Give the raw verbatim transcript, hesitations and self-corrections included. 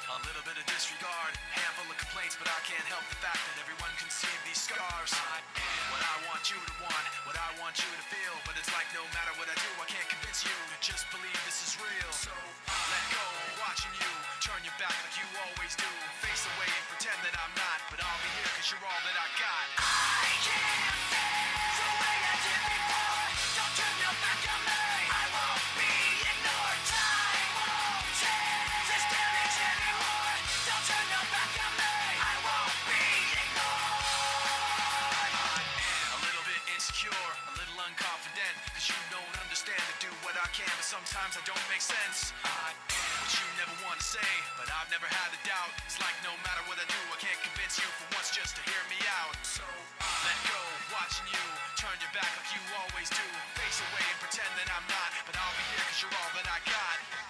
A little bit of disregard, handful of complaints, but I can't help the fact that everyone can see these scars. I am what I want you to want, what I want you to feel, but it's like no matter what I do, I can't convince you to just believe this is real. So let go, watching you turn your back like you always do, face away and pretend that I'm not, but I'll be here cause you're all that I got. I can't feel the way I did before. Don't turn your back on me, I won't be ignored. Time won't change this damage anymore. Don't turn your back on me, I won't be ignored. I am a little bit insecure, a little unconfident, cause you don't understand to do what I can, but sometimes I don't make sense. I am what you never want to say, but I've never had a doubt. It's like no matter what I do, I can't convince you for once just to hear me out. So let go, watching you turn your back like you always do, face away and pretend that I'm not, but I'll be here cause you're all that I got.